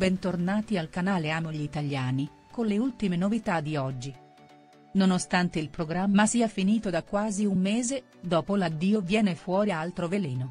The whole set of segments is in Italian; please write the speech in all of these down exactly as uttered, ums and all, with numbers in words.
bentornati al canale Amo gli Italiani, con le ultime novità di oggi. Nonostante il programma sia finito da quasi un mese, dopo l'addio viene fuori altro veleno.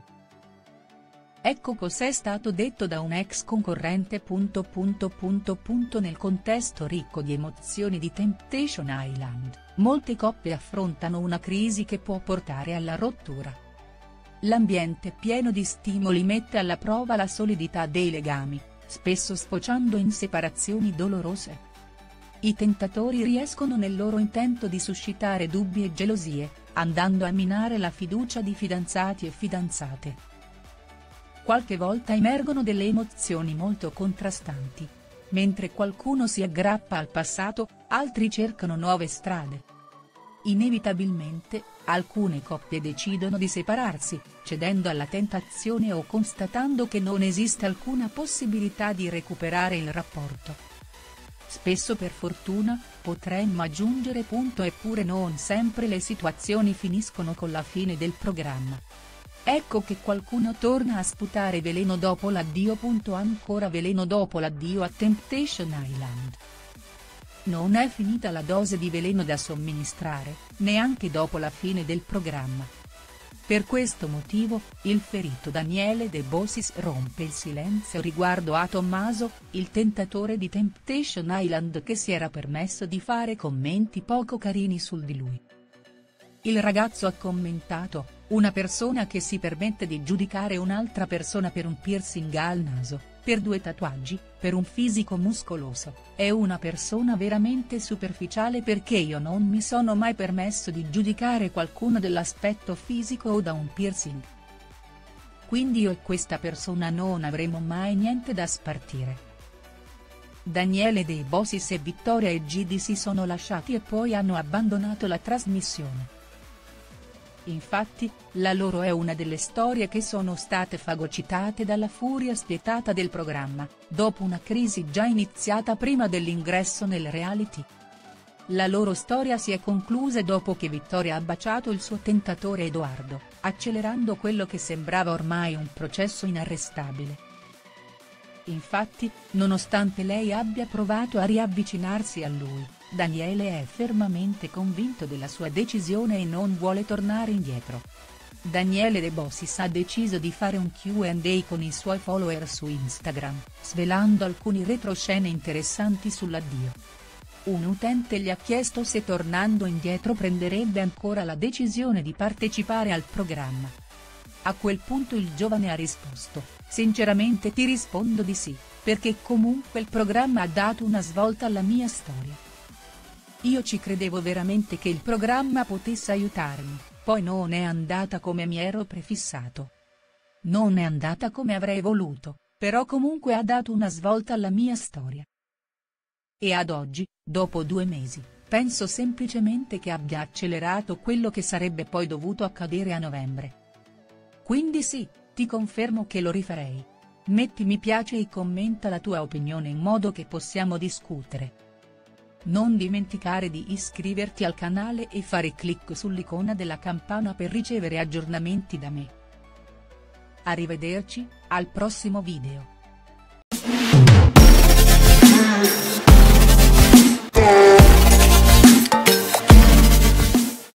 Ecco cos'è stato detto da un ex concorrente. Punto punto punto punto Nel contesto ricco di emozioni di Temptation Island, molte coppie affrontano una crisi che può portare alla rottura. L'ambiente pieno di stimoli mette alla prova la solidità dei legami, spesso sfociando in separazioni dolorose. I tentatori riescono nel loro intento di suscitare dubbi e gelosie, andando a minare la fiducia di fidanzati e fidanzate. Qualche volta emergono delle emozioni molto contrastanti. Mentre qualcuno si aggrappa al passato, altri cercano nuove strade. Inevitabilmente, alcune coppie decidono di separarsi, cedendo alla tentazione o constatando che non esiste alcuna possibilità di recuperare il rapporto. Spesso per fortuna, potremmo aggiungere. Eppure non sempre le situazioni finiscono con la fine del programma. Ecco che qualcuno torna a sputare veleno dopo l'addio. Ancora veleno dopo l'addio a Temptation Island. Non è finita la dose di veleno da somministrare, neanche dopo la fine del programma. Per questo motivo, il ferito Daniele De Bosis rompe il silenzio riguardo a Tommaso, il tentatore di Temptation Island, che si era permesso di fare commenti poco carini su di lui. Il ragazzo ha commentato: "Una persona che si permette di giudicare un'altra persona per un piercing al naso, per due tatuaggi, per un fisico muscoloso, è una persona veramente superficiale, perché io non mi sono mai permesso di giudicare qualcuno dall'aspetto fisico o da un piercing. Quindi io e questa persona non avremo mai niente da spartire". Daniele De Bosis e Vittoria e Gidi si sono lasciati e poi hanno abbandonato la trasmissione. Infatti, la loro è una delle storie che sono state fagocitate dalla furia spietata del programma, dopo una crisi già iniziata prima dell'ingresso nel reality. La loro storia si è conclusa dopo che Vittoria ha baciato il suo tentatore Edoardo, accelerando quello che sembrava ormai un processo inarrestabile. Infatti, nonostante lei abbia provato a riavvicinarsi a lui, Daniele è fermamente convinto della sua decisione e non vuole tornare indietro. Daniele De Bosis ha deciso di fare un Q and A con i suoi follower su Instagram, svelando alcuni retroscene interessanti sull'addio. Un utente gli ha chiesto se tornando indietro prenderebbe ancora la decisione di partecipare al programma. A quel punto il giovane ha risposto: "Sinceramente ti rispondo di sì, perché comunque il programma ha dato una svolta alla mia storia. Io ci credevo veramente che il programma potesse aiutarmi, poi non è andata come mi ero prefissato. Non è andata come avrei voluto, però comunque ha dato una svolta alla mia storia. E ad oggi, dopo due mesi, penso semplicemente che abbia accelerato quello che sarebbe poi dovuto accadere a novembre. Quindi sì, ti confermo che lo rifarei. Metti mi piace e commenta la tua opinione in modo che possiamo discutere. Non dimenticare di iscriverti al canale e fare clic sull'icona della campana per ricevere aggiornamenti da me. Arrivederci, al prossimo video".